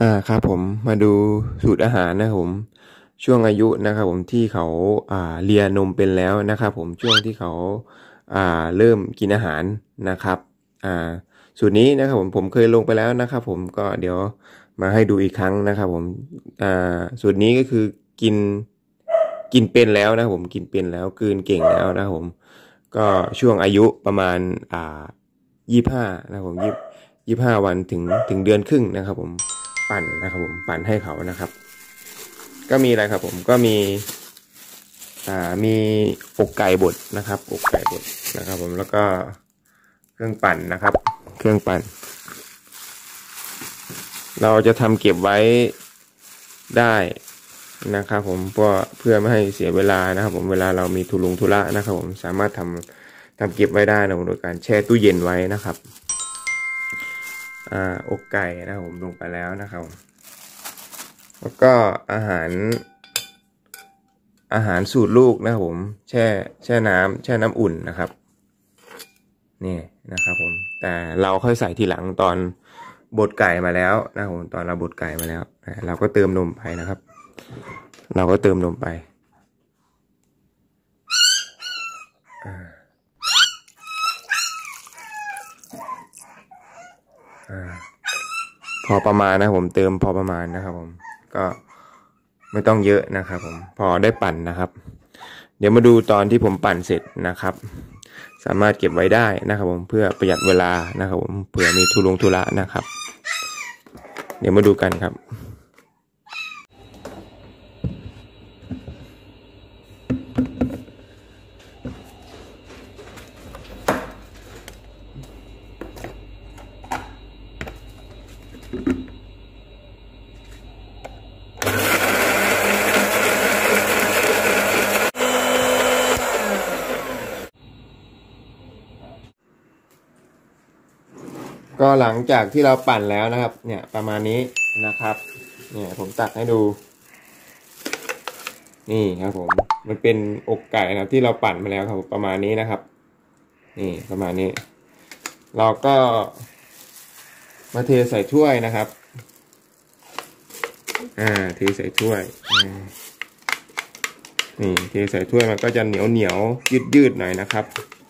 ครับผมมาดูสูตรอาหารนะครับผมช่วงอายุนะครับผมที่เขาเลียนมเป็นแล้วนะครับผมช่วงที่เขาเริ่มกินอาหารนะครับสูตรนี้นะครับผมเคยลงไปแล้วนะครับผมก็เดี๋ยวมาให้ดูอีกครั้งนะครับผมสูตรนี้ก็คือกินเป็นแล้วนะครับผมกินเป็นแล้วกลืนเก่งแล้วนะครับผมก็ช่วงอายุประมาณ25นะครับผม25 วันถึงเดือนครึ่งนะครับผมปั่นนะครับผมปั่นให้เขานะครับก็มีอะไรครับผมก็มีอกไก่บดนะครับอกไก่บดนะครับผมแล้วก็เครื่องปั่นนะครับเครื่องปั่นเราจะทำเก็บไว้ได้นะครับผมเพื่อไม่ให้เสียเวลานะครับผมเวลาเรามีธุระนะครับผมสามารถทำเก็บไว้ได้นะโดยการแช่ตู้เย็นไว้นะครับอกไก่นะครับผมลงไปแล้วนะครับแล้วก็อาหารสูตรลูกนะครับผมแช่น้ำอุ่นนะครับนี่นะครับผมแต่เราค่อยใส่ทีหลังตอนบดไก่มาแล้วนะครับผมตอนเราบดไก่มาแล้วเราก็เติมนมไปนะครับเราก็เติมนมไปพอประมาณนะผมเติมพอประมาณนะครับผมก็ไม่ต้องเยอะนะครับผมพอได้ปั่นนะครับเดี๋ยวมาดูตอนที่ผมปั่นเสร็จนะครับสามารถเก็บไว้ได้นะครับผมเพื่อประหยัดเวลานะครับผมเผื่อมีธุระนะครับเดี๋ยวมาดูกันครับก็หลังจากที่เราปั่นแล้วนะครับเนี่ยประมาณนี้นะครับเนี่ยผมตักให้ดูนี่ครับผมมันเป็นอกไก่นะครับที่เราปั่นมาแล้วครับประมาณนี้นะครับนี่ประมาณนี้เราก็มาเทใส่ถ้วยนะครับเทใส่ถ้วยนี่เทใส่ถ้วยมันก็จะเหนียวยืดหน่อยนะครับ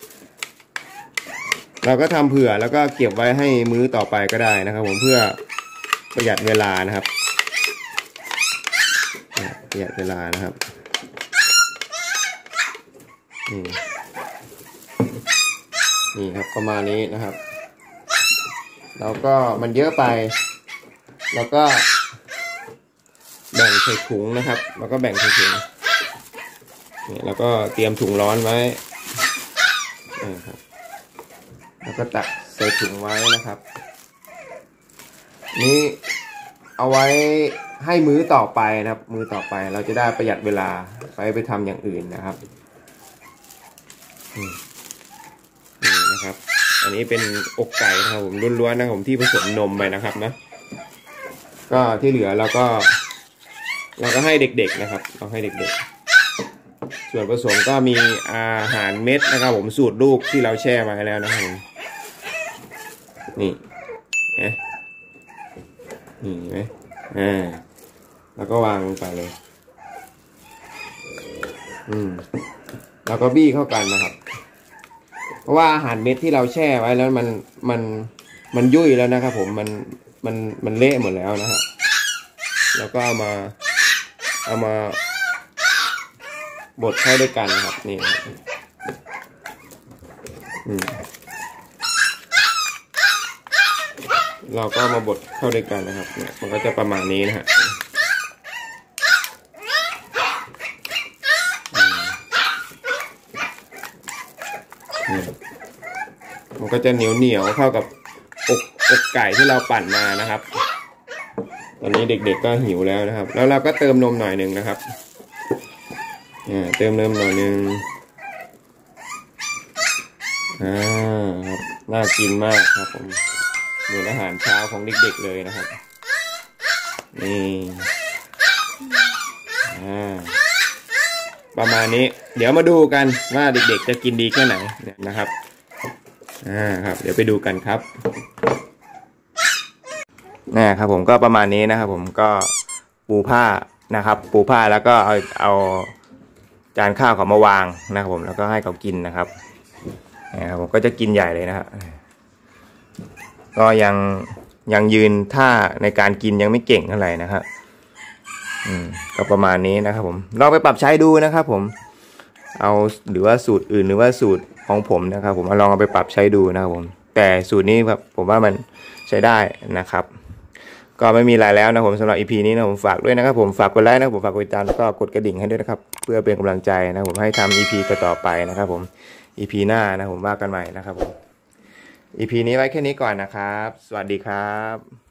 เราก็ทำเผื่อแล้วก็เก็บไว้ให้มื้อต่อไปก็ได้นะครับผมเพื่อประหยัดเวลานะครับประหยัดเวลานะครับนี่ครับประมาณนี้นะครับแล้วก็มันเยอะไปแล้วก็แบ่งใส่ถุงนะครับแล้วก็แบ่งใส่ถุงนี่แล้วก็เตรียมถุงร้อนไว้ครับแล้วก็ตักใส่ถุงไว้นะครับนี่เอาไว้ให้มื้อต่อไปนะครับมื้อต่อไปเราจะได้ประหยัดเวลาไปทำอย่างอื่นนะครับนี่นะครับอันนี้เป็นอกไก่นะครับผมล้วนๆนะครับผมที่ผสมนมไปนะครับนะก็ที่เหลือเราก็ให้เด็กๆนะครับเราให้เด็กๆส่วนผสมก็มีอาหารเม็ดนะครับผมสูตรลูกที่เราแช่ไว้แล้วนะครับผมนี่นี่ไหมแล้วก็วางลงไปเลยแล้วก็บี้เข้ากันนะครับเพราะว่าอาหารเม็ดที่เราแช่ไว้แล้วมันยุ่ยแล้วนะครับผมมันเละหมดแล้วนะครับแล้วก็เอามาบดเข้าด้วยกันนะครับนี่เราก็มาบดเข้าด้วยกันนะครับเนี่ยมันก็จะประมาณนี้นะฮะมันก็จะเหนียวเข้ากับอกไก่ที่เราปั่นมานะครับตอนนี้เด็กๆก็หิวแล้วนะครับแล้วเราก็เติมนมหน่อยหนึ่งนะครับเติมนมหน่อยหนึ่งครับน่ากินมากครับผมเหมือนอาหารเช้าของเด็กๆเลยนะครับนี่ประมาณนี้เดี๋ยวมาดูกันว่าเด็กๆจะกินดีแค่ไหนนะครับครับเดี๋ยวไปดูกันครับนะครับผมก็ประมาณนี้นะครับผมก็ปูผ้านะครับปูผ้าแล้วก็เอาจานข้าวเขามาวางนะครับผมแล้วก็ให้เขากินนะครับผมก็จะกินใหญ่เลยนะครับก็ยังยืนท่าในการกินยังไม่เก่งเท่าไหร่นะครับก็ประมาณนี้นะครับผมลองไปปรับใช้ดูนะครับผมเอาหรือว่าสูตรอื่นหรือว่าสูตรของผมนะครับผมลองเอาไปปรับใช้ดูนะครับผมแต่สูตรนี้แบบผมว่ามันใช้ได้นะครับก็ไม่มีอะไรแล้วนะผมสำหรับ EP นี้นะผมฝากด้วยนะครับผมฝากกดไลค์นะผมฝากกดติดตามแล้วก็กดกระดิ่งให้ด้วยนะครับเพื่อเป็นกำลังใจนะผมให้ทำ EP ต่อไปนะครับผม EP หน้านะผมว่ากันใหม่นะครับผม EP นี้ไว้แค่นี้ก่อนนะครับสวัสดีครับ